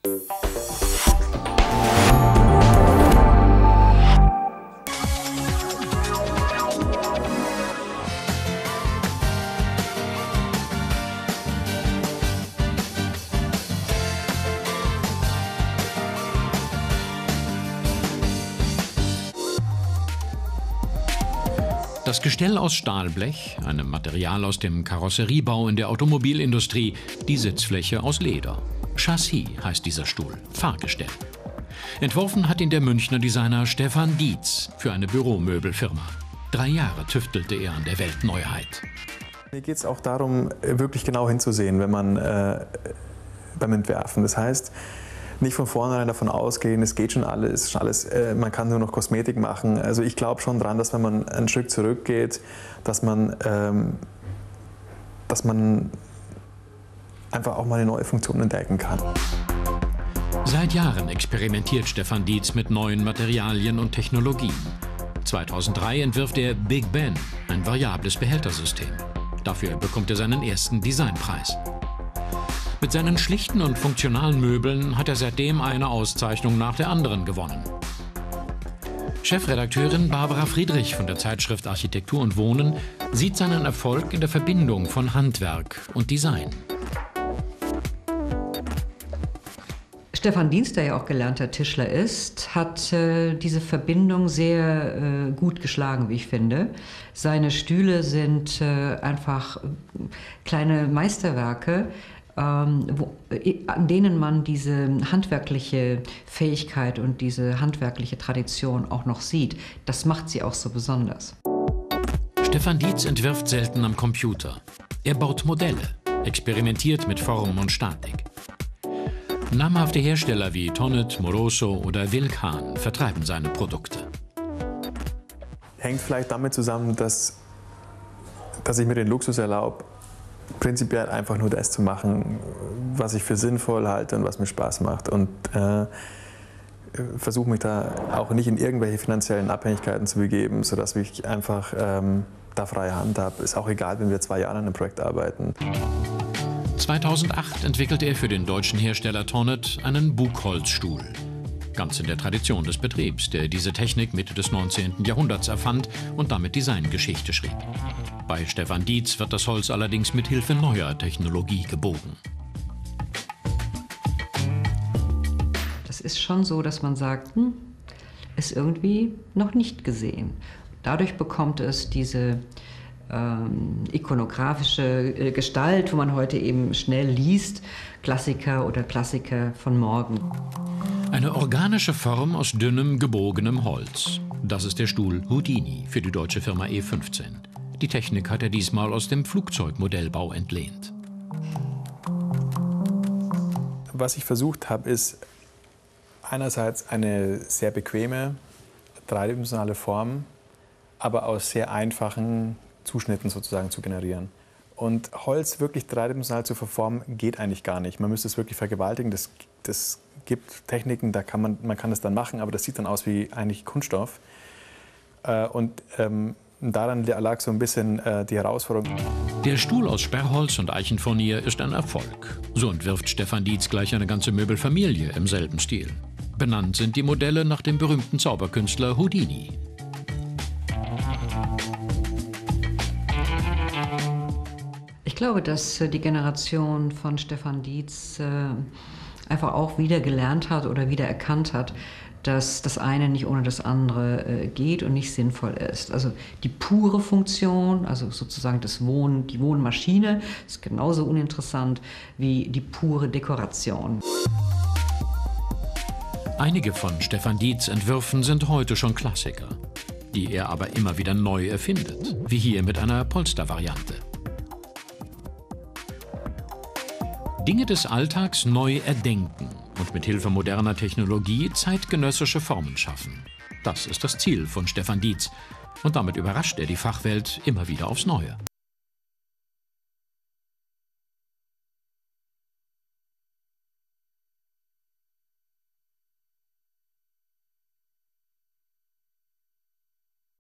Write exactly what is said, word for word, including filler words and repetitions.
Das Gestell aus Stahlblech, einem Material aus dem Karosseriebau in der Automobilindustrie, die Sitzfläche aus Leder. Chassis heißt dieser Stuhl, Fahrgestell. Entworfen hat ihn der Münchner Designer Stefan Dietz für eine Büromöbelfirma. Drei Jahre tüftelte er an der Weltneuheit. Mir geht es auch darum, wirklich genau hinzusehen, wenn man äh, beim Entwerfen. Das heißt, nicht von vornherein davon ausgehen, es geht schon alles, schon alles äh, man kann nur noch Kosmetik machen. Also ich glaube schon dran, dass wenn man ein Stück zurückgeht, dass man, ähm, dass man einfach auch mal eine neue Funktion entdecken kann. Seit Jahren experimentiert Stefan Dietz mit neuen Materialien und Technologien. zweitausenddrei entwirft er Big Ben, ein variables Behältersystem. Dafür bekommt er seinen ersten Designpreis. Mit seinen schlichten und funktionalen Möbeln hat er seitdem eine Auszeichnung nach der anderen gewonnen. Chefredakteurin Barbara Friedrich von der Zeitschrift Architektur und Wohnen sieht seinen Erfolg in der Verbindung von Handwerk und Design. Stefan Dietz, der ja auch gelernter Tischler ist, hat äh, diese Verbindung sehr äh, gut geschlagen, wie ich finde. Seine Stühle sind äh, einfach kleine Meisterwerke, ähm, wo, äh, an denen man diese handwerkliche Fähigkeit und diese handwerkliche Tradition auch noch sieht. Das macht sie auch so besonders. Stefan Dietz entwirft selten am Computer. Er baut Modelle, experimentiert mit Form und Statik. Namhafte Hersteller wie Tonnet, Moroso oder Wilcan vertreiben seine Produkte. Hängt vielleicht damit zusammen, dass, dass ich mir den Luxus erlaube, prinzipiell einfach nur das zu machen, was ich für sinnvoll halte und was mir Spaß macht. Und äh, versuche mich da auch nicht in irgendwelche finanziellen Abhängigkeiten zu begeben, sodass ich einfach ähm, da freie Hand habe. Ist auch egal, wenn wir zwei Jahre an einem Projekt arbeiten. zweitausendacht entwickelte er für den deutschen Hersteller Tonnet einen Bugholzstuhl. Ganz in der Tradition des Betriebs, der diese Technik Mitte des neunzehnten Jahrhunderts erfand und damit Designgeschichte schrieb. Bei Stefan Dietz wird das Holz allerdings mit Hilfe neuer Technologie gebogen. Das ist schon so, dass man sagt, hm, ist irgendwie noch nicht gesehen. Dadurch bekommt es diese Ähm, ikonografische äh, Gestalt, wo man heute eben schnell liest, Klassiker oder Klassiker von morgen. Eine organische Form aus dünnem, gebogenem Holz. Das ist der Stuhl Houdini für die deutsche Firma E fünfzehn. Die Technik hat er diesmal aus dem Flugzeugmodellbau entlehnt. Was ich versucht habe, ist einerseits eine sehr bequeme, dreidimensionale Form, aber aus sehr einfachen Zuschnitten sozusagen zu generieren. Und Holz wirklich dreidimensional zu verformen, geht eigentlich gar nicht. Man müsste es wirklich vergewaltigen. Das, das gibt Techniken, da kann man, man kann es dann machen, aber das sieht dann aus wie eigentlich Kunststoff. Äh, und ähm, daran lag so ein bisschen äh, die Herausforderung. Der Stuhl aus Sperrholz und Eichenfurnier ist ein Erfolg. So entwirft Stefan Dietz gleich eine ganze Möbelfamilie im selben Stil. Benannt sind die Modelle nach dem berühmten Zauberkünstler Houdini. Ich glaube, dass die Generation von Stefan Dietz äh, einfach auch wieder gelernt hat oder wieder erkannt hat, dass das eine nicht ohne das andere äh, geht und nicht sinnvoll ist. Also die pure Funktion, also sozusagen das Wohnen, die Wohnmaschine, ist genauso uninteressant wie die pure Dekoration. Einige von Stefan Dietz' Entwürfen sind heute schon Klassiker, die er aber immer wieder neu erfindet, wie hier mit einer Polstervariante. Dinge des Alltags neu erdenken und mit Hilfe moderner Technologie zeitgenössische Formen schaffen. Das ist das Ziel von Stefan Dietz und damit überrascht er die Fachwelt immer wieder aufs Neue.